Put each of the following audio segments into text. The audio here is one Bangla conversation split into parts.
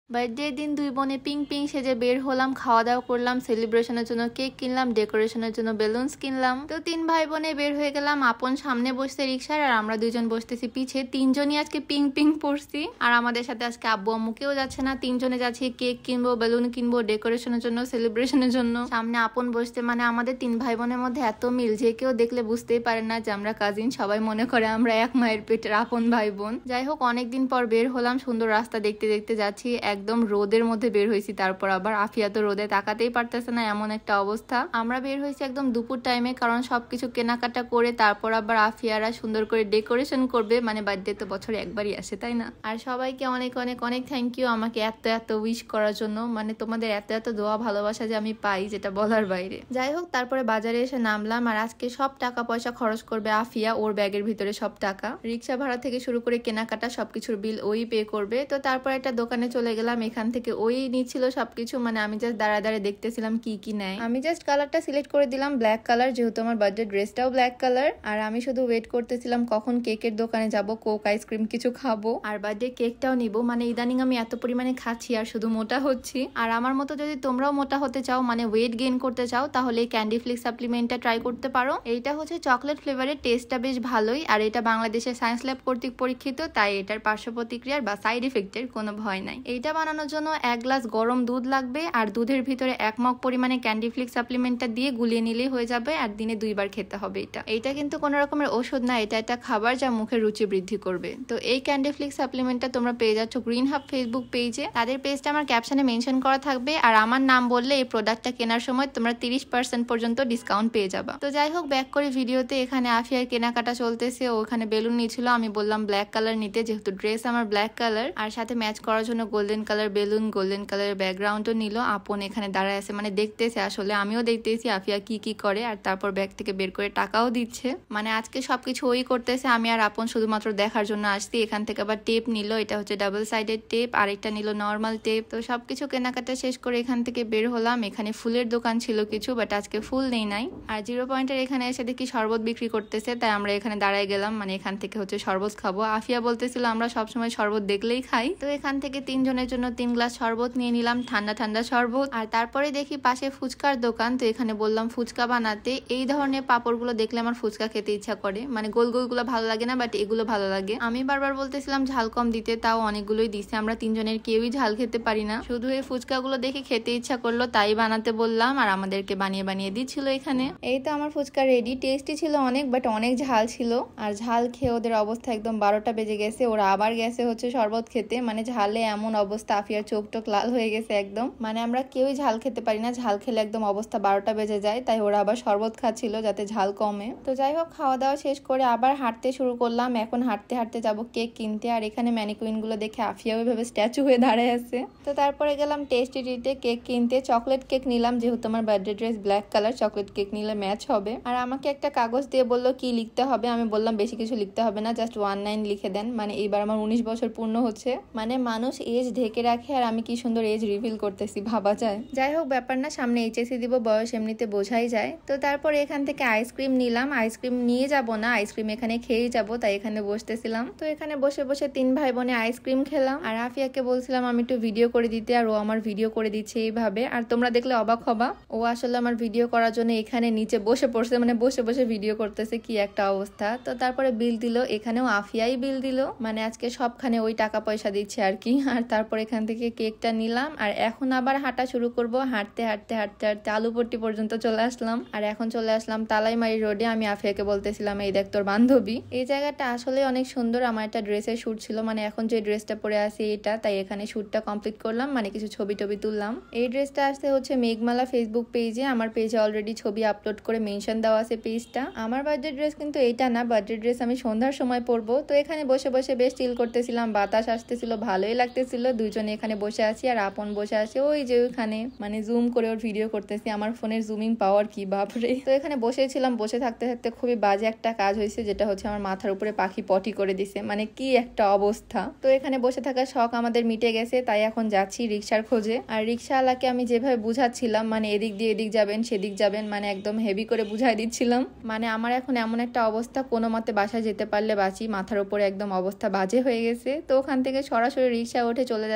বার্থডে দিন দুই বোনে পিঙ্ক পিঙ্ক সেজে বের হলাম, খাওয়া দাওয়া করলাম, সেলিব্রেশনের জন্য কেক কিনলাম, ডেকোরেশনের জন্য বেলুনস কিনলাম। তো তিন ভাই বোনে বের হয়ে গেলাম। আপন সামনে বসতে রিক্সার, আর আমরা দুইজন বসতেছি পিছে। তিনজনই আজকে পিঙ্ক পিঙ্ক পরছি। আর আমাদের সাথে আজকে আব্বু আম্মু কেউ যাচ্ছে না, তিনজনে যাচ্ছি কেক কিনবো, বেলুন কিনবো, ডেকোরেশনের জন্য, সেলিব্রেশনের জন্য। সামনে আপন বসতে, মানে আমাদের তিন ভাই বোনের মধ্যে এত মিল যে কেউ দেখলে বুঝতেই পারে না যে আমরা কাজিন। সবাই মনে করে আমরা এক মায়ের পেটের আপন ভাই বোন। যাই হোক, অনেকদিন পর বের হলাম, সুন্দর রাস্তা দেখতে দেখতে যাচ্ছি। একদম রোদের মধ্যে বের হয়েছি, তারপর আবার আফিয়া তো রোদে তাকাতেই পারতেছে না, এমন একটা অবস্থা। আমরা বের হয়েছি একদম দুপুর টাইমে, কারণ সবকিছু কেনাকাটা করে তারপর আবার আফিয়ারা সুন্দর করে ডেকোরেশন করবে। মানে বার্থডে তো বছরে একবারই আসে, তাই না? আর সবাইকে অনেক অনেক অনেক থ্যাংক ইউ আমাকে এত এত উইশ করার জন্য। মানে তোমাদের এত এত দোয়া ভালোবাসা যে আমি পাই, যেটা বলার বাইরে। যাই হোক, তারপরে বাজারে এসে নামলাম। আর আজকে সব টাকা পয়সা খরচ করবে আফিয়া, ওর ব্যাগের ভিতরে সব টাকা। রিক্সা ভাড়া থেকে শুরু করে কেনাকাটা সবকিছুর বিল ওই পে করবে। তো তারপর একটা দোকানে চলে গেলাম, এখান থেকে ওই নিচ্ছিল সবকিছু। মানে আমি জাস্ট দাঁড়া দাঁড়ে দেখতেছিলাম কি কি নেয়। আমি জাস্ট কালারটা সিলেক্ট করে দিলাম ব্ল্যাক কালার, যেহেতু আমার বার্থডে ড্রেসটাও ব্ল্যাক কালার। আর আমি শুধু ওয়েট করতেছিলাম কখন কেকের দোকানে যাব, কোক আইসক্রিম কিছু খাবো আর বার্থডে কেকটাও নিব। মানে ইদানিং আমি এত পরিমাণে খাচ্ছি আর শুধু মোটা হচ্ছি। আর আমার মতো যদি তোমরাও মোটা হতে চাও, মানে ওয়েট গেইন করতে চাও, তাহলে এই ক্যান্ডি ফ্লিক্স সাপ্লিমেন্টটা ট্রাই করতে পারো। এইটা হচ্ছে চকলেট ফ্লেভারের, টেস্টটা বেশ ভালোই। আর এটা বাংলাদেশের সায়েন্স ল্যাব কর্তৃক পরীক্ষিত, তাই এটার পার্শ্ব প্রতিক্রিয়ার বা সাইড এফেক্টের কোনো ভয় নাই। এইটা বানানোর জন্য 1 গ্লাস গরম দুধ লাগবে, আর দুধের ভিতরে 1 মগ পরিমাণে ক্যান্ডি ফ্লিক্স সাপ্লিমেন্টটা দিয়ে গুলিয়ে নিলেই হয়ে যাবে। আর দিনে 2 বার খেতে হবে। এটা কিন্তু কোনো রকমের ওষুধ না, এটা একটা খাবার যা মুখের রুচি বৃদ্ধি করবে। তো এই ক্যান্ডি ফ্লিক্স সাপ্লিমেন্টটা তোমরা পেয়ে যাচ্ছ গ্রিন হাব ফেসবুক পেজে। তাদের পেজটা আমার ক্যাপশনে মেনশন করা থাকবে। আর আমার নাম বললে এই প্রোডাক্টটা কেনার সময় তোমরা 30% পর্যন্ত ডিসকাউন্ট পেয়ে যাবা। তো যাই হোক, ব্যাক করে ভিডিওতে, এখানে আফিয়ার কেনাকাটা চলতেছে। ওখানে বেলুন নিয়েছিল, আমি বললাম ব্ল্যাক কালার নিতে, যেহেতু ড্রেস আমার ব্ল্যাক কালার। আর সাথে ম্যাচ করার জন্য golden colour balloon, golden colour ব্যাকগ্রাউন্ডও নিল। আপন এখানে দাঁড়ায় আছে, মানে দেখতেছে, আসলে আমিও দেখতেছি আফিয়া কি কি করে। আর তারপর ব্যাগ থেকে বের করে টাকাও দিচ্ছে। মানে আজকে সবকিছু ওই করতেছে, আমি আর আপন শুধুমাত্র দেখার জন্য আসছি। এখান থেকে আবার টেপ নিল, এটা হচ্ছে ডাবল সাইডেড টেপ, আরেকটা নিল নর্মাল টেপ। তো সবকিছু কেনাকাটা শেষ করে এখান থেকে বের হলাম। এখানে ফুলের দোকান ছিল কিছু, বাট আজকে ফুল নেই নাই। আর 0 পয়েন্টের এখানে এসে দেখি শরবত বিক্রি করতেছে, তাই আমরা এখানে দাঁড়ায় গেলাম। মানে এখান থেকে হচ্ছে শরবত খাবো। আফিয়া বলতেছিল আমরা সবসময় শরবত দেখলেই খাই। তো এখান থেকে 3 জনের জন্য 3 গ্লাস শরবত নিয়ে নিলাম, ঠান্ডা ঠান্ডা শরবত। আর তারপরে দেখি পাশে ফুচকার দোকান, তো এখানে বললাম ফুচকা বানাতে। এই ধরনের পাপড়গুলো দেখলে আমার ফুচকা খেতে ইচ্ছা করে। মানে গোল গোলগুলো ভালো লাগে না, বাট এগুলো ভালো লাগে। আমি বারবার বলতেছিলাম ঝাল কম দিতে, তাও অনেকগুলোই দিছে। আমরা 3 জনের কেউই ঝাল খেতে পারি না, শুধু এই ফুচকাগুলো দেখে খেতে ইচ্ছা করলো, তাই বানাতে বললাম। আর আমাদেরকে বানিয়ে বানিয়ে দিচ্ছিল এখানে। এই তো আমার ফুচকা রেডি। টেস্টি ছিল অনেক, বাট অনেক ঝাল ছিল। আর ঝাল খেয়ে ওদের অবস্থা একদম 12টা বেজে গেছে। ওরা আবার গেছে হচ্ছে শরবত খেতে। মানে ঝালে এমন অবস্থা, আফিয়ার চোখ টোক লাল হয়ে গেছে একদম। মানে আমরা কেউই ঝাল খেতে পারি না, ঝাল খেলে একদম অবস্থা 12টা বেজে যায়, তাই ওরা আবার শরবত খাচ্ছিল যাতে ঝাল কমে। তো যাই হোক, খাওয়া দাওয়া শেষ করে আবার হাঁটতে শুরু করলাম। এখন হাঁটতে হাঁটতে যাবো কেক কিনতে। আর এখানে ম্যানিকুইন গুলো দেখে আফিয়া ওইভাবে স্ট্যাচু হয়ে দাঁড়ায় আছে। তো তারপরে গেলাম টেস্টি ট্রিটে কেক কিনতে। চকলেট কেক নিলাম, যেহেতু আমার birthday dress black colour, chocolate cake নিলে ম্যাচ হবে। আর আমাকে একটা কাগজ দিয়ে বললো কি লিখতে হবে। আমি বললাম বেশি কিছু লিখতে হবে না, জাস্ট 19 লিখে দেন। মানে এইবার আমার 19 বছর পূর্ণ হচ্ছে। মানে মানুষ এজ ঢেকে রাখে, আর আমি কি সুন্দর এজ রিভিল করতেছি, ভাবা যায়। যাই হোক, ব্যাপার না, সামনে এইচএসসি দিব, বয়স এমনিতে বোঝাই যায়। তো তারপরে এখান থেকে আইসক্রিম নিলাম। আইসক্রিম নিয়ে যাব না, আইসক্রিম এখানে খেয়েই যাব, তাই এখানে বসতেছিলাম। তো এখানে বসে বসে 3 ভাই বোনে আইসক্রিম খেলাম। আর আফিয়াকে বলছিলাম আমি একটু ভিডিও করে দিতে, আর ও আমার ভিডিও করে দিচ্ছে এইভাবে। আর তোমরা দেখলে অবাক হবা, ও আসলে আমার ভিডিও করার জন্য এখানে নিচে বসে পড়ছে, মানে বসে বসে ভিডিও করতেছে, কি একটা অবস্থা। তো তারপরে বিল দিল, এখানেও আফিয়াই বিল দিল। মানে আজকে সবখানে ওই টাকা পয়সা দিচ্ছে আর কি। আর তারপর এখান থেকে কেকটা নিলাম। আর এখন আবার হাঁটা শুরু করব। হাঁটতে হাঁটতে হাঁটতে হাঁটতে আলুপট্টি পর্যন্ত চলে আসলাম। আর এখন চলে আসলাম তালাইমারি রোডে। আমি আফিয়াকে বলতেছিলাম এই দেখ তোর বান্ধবী। এই জায়গাটা আসলে অনেক সুন্দর। আমার একটা ড্রেসের শুট ছিল, মানে এখন যে ড্রেসটা পরে আছি এটা, তাই এখানে শুটটা কমপ্লিট করলাম, মানে কিছু ছবি টবি তুললাম। এই ড্রেসটা আসতে হচ্ছে মেঘমালা ফেসবুক পেজে। আমার পেজে অলরেডি ছবি আপলোড করে মেনশন দেওয়া আছে পেজটা। আমার বার্থডে ড্রেস কিন্তু এইটা না, বার্থডে ড্রেস আমি সন্ধ্যার সময় পরবো। তো এখানে বসে বসে বেশ চিল করতেছিলাম, বাতাস আসতেছিল, ভালোই লাগতেছিল। দুইজনে এখানে বসে আছি, আর আপন বসে আছে ওই যে ওইখানে, মানে জুম করে ওর ভিডিও করতেছি। আমার ফোনের জুমিং পাওয়ার কি বাপরে। তো এখানে বসেছিলাম, বসে থাকতে থাকতে খুবই বাজে একটা কাজ হয়েছে, যেটা হচ্ছে আমার মাথার উপরে পাখি পটি করে দিছে। মানে কি একটা অবস্থা। তো এখানে বসে থাকার শখ আমাদের মিটে গেছে, তাই এখন যাচ্ছি রিক্সার খোঁজে। আর রিক্সাওয়ালাকে আমি যেভাবে বুঝাচ্ছিলাম, মানে এদিক দিয়ে এদিক যাবেন, সেদিক যাবেন, মানে একদম হেভি করে বুঝাই দিচ্ছিলাম। মানে আমার এখন এমন একটা অবস্থা, কোনো মতে বাসায় যেতে পারলে বাঁচি, মাথার উপরে একদম অবস্থা বাজে হয়ে গেছে। তো ওখান থেকে সরাসরি রিক্সা উঠে চলে যাচ্ছে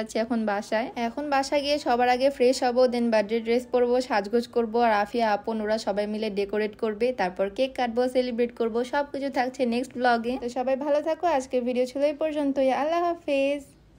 যাচ্ছি এখন বাসায়। এখন বাসায় গিয়ে সবার আগে ফ্রেশ হবো, দেন বার্থডে ড্রেস পরবো, সাজগোজ করবো, আর আফিয়া আপন ওরা সবাই মিলে ডেকোরেট করবে, তারপর কেক কাটবো, সেলিব্রেট করবো। সবকিছু থাকছে নেক্সট ব্লগে। তো সবাই ভালো থাকো, আজকের ভিডিও ছিল এই পর্যন্তই। আল্লাহ হাফেজ।